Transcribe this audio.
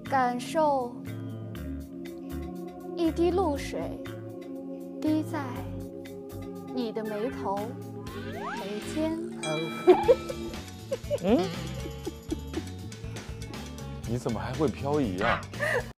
感受一滴露水滴在你的眉头、眉间。 你怎么还会漂移啊？